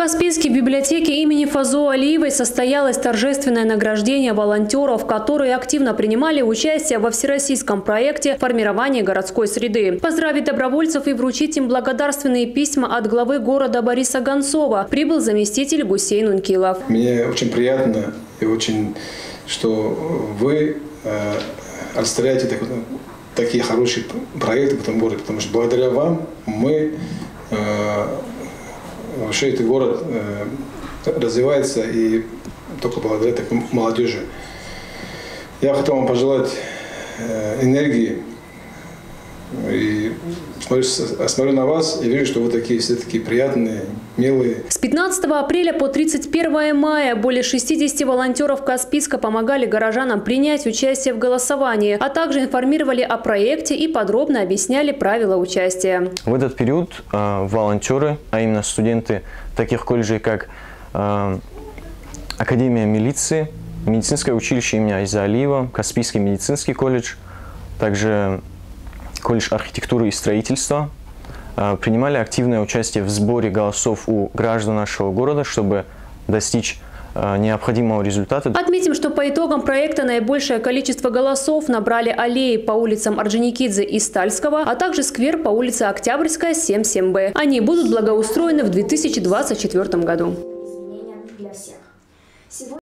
Каспийской библиотеке имени Фазо Алиевой состоялось торжественное награждение волонтеров, которые активно принимали участие во всероссийском проекте формирования городской среды. Поздравить добровольцев и вручить им благодарственные письма от главы города Бориса Гонцова прибыл заместитель Гусейн Ункилов. Мне очень приятно и очень, что вы олицетворяете такие хорошие проекты в этом городе, потому что благодаря вам мы вообще этот город развивается и только благодаря такой молодежи. Я хотел вам пожелать энергии. И смотрю на вас и вижу, что вы все такие приятные, милые. С 15 апреля по 31 мая более 60 волонтеров Каспийска помогали горожанам принять участие в голосовании, а также информировали о проекте и подробно объясняли правила участия. В этот период волонтеры, а именно студенты таких колледжей, как Академия милиции, медицинское училище имени Айза Алиева, Каспийский медицинский колледж, также колледж архитектуры и строительства, принимали активное участие в сборе голосов у граждан нашего города, чтобы достичь необходимого результата. Отметим, что по итогам проекта наибольшее количество голосов набрали аллеи по улицам Орджоникидзе и Стальского, а также сквер по улице Октябрьская, 7-7Б. Они будут благоустроены в 2024 году.